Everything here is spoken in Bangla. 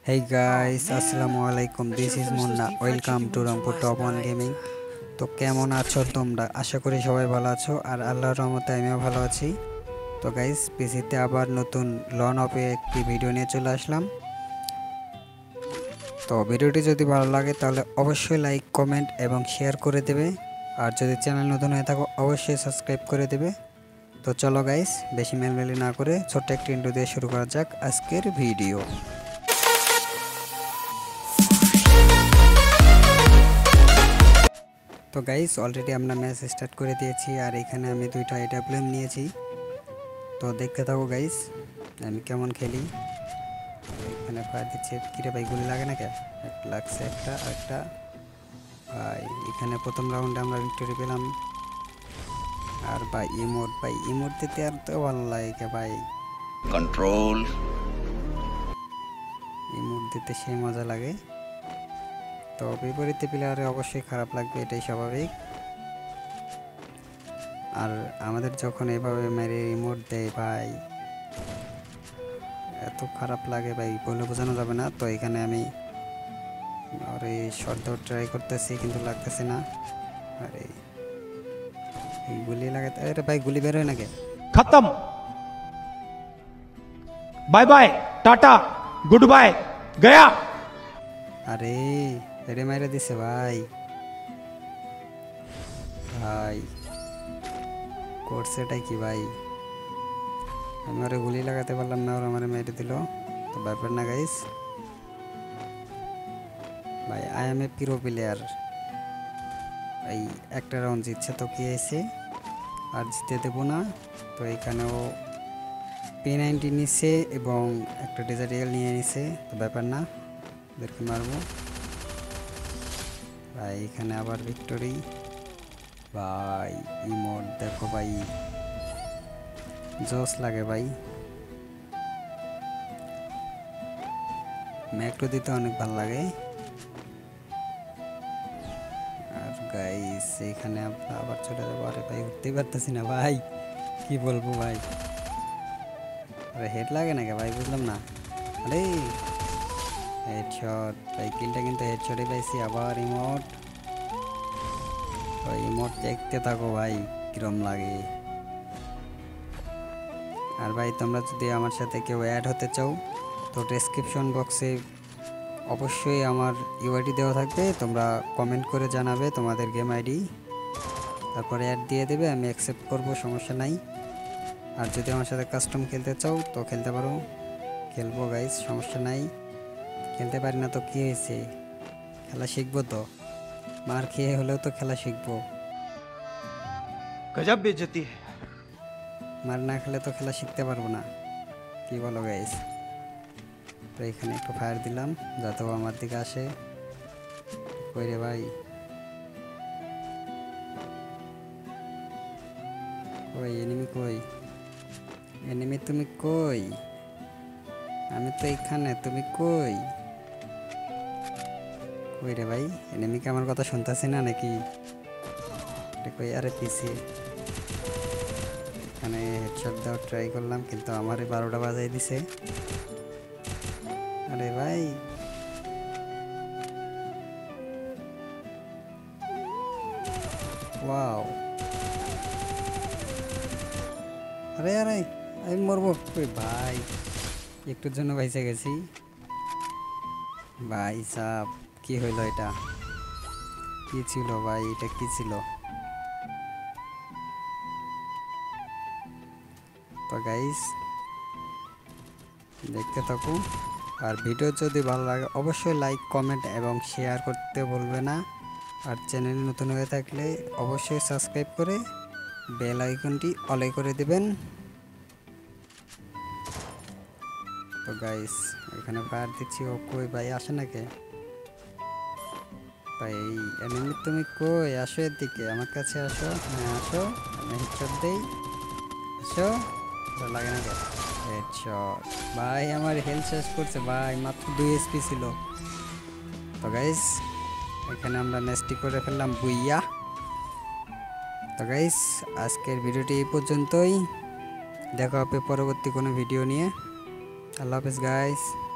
Hey guys, আসসালামু আলাইকুম। This is Munna. Welcome to Rangpur top one gaming. তো কেমন আছো তোমরা? আশা করি সবাই ভালো আছো, আর আল্লাহর রহমতে আমিও ভালো আছি। তো গাইস, পিসিতে আবার নতুন লন অফে একটি ভিডিও নিয়ে চলে আসলাম। তো ভিডিওটি যদি ভালো লাগে তাহলে অবশ্যই লাইক, কমেন্ট এবং শেয়ার করে দেবে। আর যদি চ্যানেল নতুন হয়ে থাকো অবশ্যই সাবস্ক্রাইব করে দেবে। তো চলো গাইস, বেশি মেলমেলি না করে ছোট্ট একটি ইন্ট্রো দিয়ে শুরু করা যাক আজকের ভিডিও। তো গাইস, অলরেডি আমরা ম্যাচ স্টার্ট করে দিয়েছি, আর এখানে আমি দুইটা এডাব্লিউএম নিয়েছি। তো দেখতে থাকো গাইস আমি কেমন খেলি। এখানে ফায়ার দিচ্ছে, কিরে ভাই গুলি লাগে না কে? লাগছে একটা ভাই। এখানে প্রথম রাউন্ডে আমরা ভিক্টোরি পেলাম। আর ভাই ইমোট দিতে আর তো ভালো লাগে ভাই, কন্ট্রোল ইমোট দিতে সেই মজা লাগে। তো বিপরীতে প্লেয়ারে অবশ্যই খারাপ লাগবে, এটাই স্বাভাবিক। আর আমাদের যখন এভাবে মেরে রিমোট দেয় ভাই, এত খারাপ লাগে ভাই, বলে বোঝানো যাবে না। তো এখানে আমি আরে শট দেওয়ার ট্রাই করতেছি কিন্তু লাগতেছে না। আরে এই গুলি লাগাতে, আরে ভাই গুলি বের হয় নাকি? खत्म। Bye bye tata goodbye गया। আরে এরে মাইরে দিছে ভাই। ভাই করছে এটাই কি ভাই? আমি আরে গুলি লাগাতে পারলাম না, ওরা আমারে মেরে দিল। তো ব্যাপার না গাইস, ভাই I am a pro player. এই একটা রাউন্ড জিতছে তো কি হয়েছে, আর জিতে দেবো না। তো এখানেও P90 নিচ্ছে এবং একটা ডেজার্ট নিয়ে নিছে, তো ব্যাপার না, ওদেরকে মারবো ভাই। এখানে আবার ভিক্টোরি ভাই। ইমোট দেখো ভাই, জোস লাগে ভাই। ম্যাক্রো দিতে অনেক ভালো লাগে। আর গাইস এখানে আমরা আবার চলে যাবো। আরে ভাই উঠতেই পারতেছি না ভাই, কি বলবো ভাই। আরে হেড লাগে নাকি ভাই, বুঝলাম না। আরে হেডশট ভাই, কিলটা কিন্তু হেডশটই পাইছি। আবার ইমোট ভাই, ইমোট দেখতে থাকো ভাই কিরম লাগে। আর ভাই তোমরা যদি আমার সাথে কেউ অ্যাড হতে চাও তো ডেসক্রিপশন বক্সে অবশ্যই আমার ইউআইডি দেওয়া থাকবে, তোমরা কমেন্ট করে জানাবে তোমাদের গেম আইডি, তারপরে অ্যাড দিয়ে দেবে, আমি অ্যাকসেপ্ট করব, সমস্যা নাই। আর যদি আমার সাথে কাস্টম খেলতে চাও তো খেলতে পারো, খেলবো গাইস, সমস্যা নাই। খেলতে পারি না তো কী হয়েছে, খেলা শিখবো তো, মার খেয়ে হলেও তো খেলা শিখবো। गजब बेइज्जती है। মার না খেলে তো খেলা শিখতে পারবো না, কি বলো গাইস? তো এখানে একটু ফায়ার দিলাম যাতে ও আমার দিকে আসে। কই রে ভাই, কই এনিমি, কই এনিমি, তুমি কই? আমি তো এখানে, তুমি কই? কই রে ভাই, এনিমিকে আমার কথা শুনতেছি না নাকি? কই? আরে পিছিয়ে। এখানে হেডশট দেওয়ার ট্রাই করলাম কিন্তু আমারই 12টা বাজাই দিছে। আরে ভাই ওয়াও, আরে আরে আমি মরবো। কই ভাই, একটুর জন্য বাইসে গেছি ভাই সাহ। কি হইলো এটা? কি ছিল ভাই, এটা কি ছিল? তো গাইস দেখতে থাকো, আর ভিডিও যদি ভালো লাগে অবশ্যই লাইক, কমেন্ট এবং শেয়ার করতে ভুলবে না। আর চ্যানেল নতুন হয়ে থাকলে অবশ্যই সাবস্ক্রাইব করে বেল আইকনটি অলে করে দেবেন। তো গাইস এখানে ফায়ার দিচ্ছি, ও কই ভাই, আসে নাকি ভাই? এনিমি তুমি কই? আসো এদিকে, আমার কাছে আসো। হ্যাঁ আসো, আমি হেডশট দেই, আসো। লাগে না হেডশট ভাই, আমার হেলথ শেষ করছে ভাই, মাত্র 2 এসপি ছিল। তো গাইস এখানে আমরা নেস্টি করে ফেললাম, বুইয়া। তো গাইস আজকের ভিডিওটি এই পর্যন্তই, দেখা হবে পরবর্তী কোনো ভিডিও নিয়ে। আল্লাহ হাফেজ গাইস।